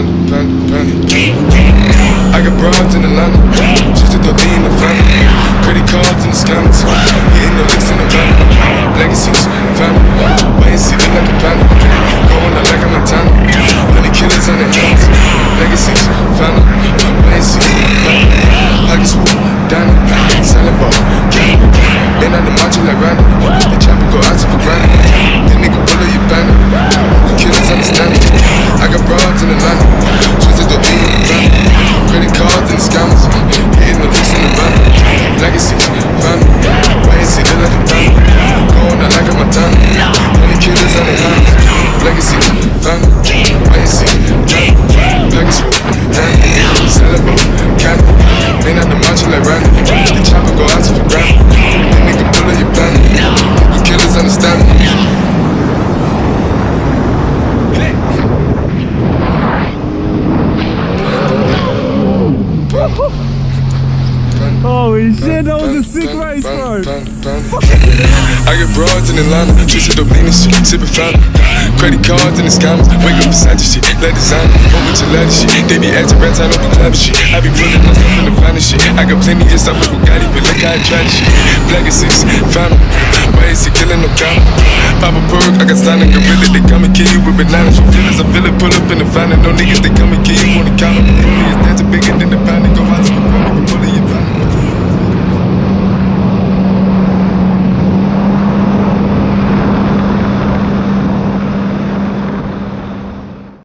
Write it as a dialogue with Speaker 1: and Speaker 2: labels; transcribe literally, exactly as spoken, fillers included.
Speaker 1: panda, panda, panda. I got broads in Atlanta, just to throw in the family. Credit cards in the scammers, hitting the licks in the van. Legacies, family, wait and see them like a panda. Going out like a Montana, honey killers on their hands. Legacies, family, wait and see family. Pockets full, diamond, selling ball, candy. Been on the macho like Randy, the chopper go out to for granted. The nigga bullet you bandit, the killers understand it. I got broads in Atlanta, just to throw in the family. Credit cards and the scammers, hitting the licks in the van. Legacies, family, wait and see them like a panda. Going out like a Montana, honey killers on their hands. Legacies, family, wait and see family. Pockets full, candy, selling ball, candy. Been on the macho like Randy, the chopper go out to for granted. The nigga bullet you bandit, the killers understand me.
Speaker 2: Holy shit, that was a sick race, bro.
Speaker 1: I get broads in Atlanta, just to the lean and shit, sippin' fountain. Credit cards and the scammers, wake up beside your shit, let designer, whole bunch of ladder shit. They be acting rats, I don't be clever shit. I be pulling myself in the finest shit. I got plenty of stuff like Bugatti, but look how I try this shit. Black and six, fountain, why is he killing no counter? Pop a perk, I got stunning gorilla, they come and kill you with bananas. From feelings, I feel it, pull up in the fountain. No niggas, they come and kill you on the counter. Only is dancing bigger than the